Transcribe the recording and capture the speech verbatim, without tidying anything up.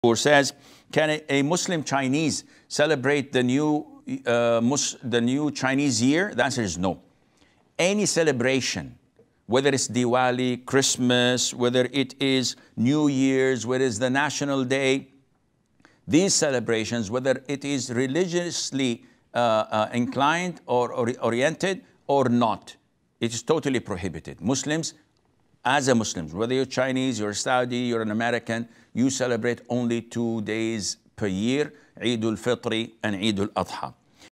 Or says, can a, a Muslim Chinese celebrate the new, uh, Mus the new Chinese year? The answer is no. Any celebration, whether it's Diwali, Christmas, whether it is New Year's, whether it's the National Day, these celebrations, whether it is religiously uh, uh, inclined or, or oriented or not, it is totally prohibited. Muslims, as a Muslim, whether you're Chinese, you're Saudi, you're an American, you celebrate only two days per year, Eid al-Fitr and Eid al-Adha.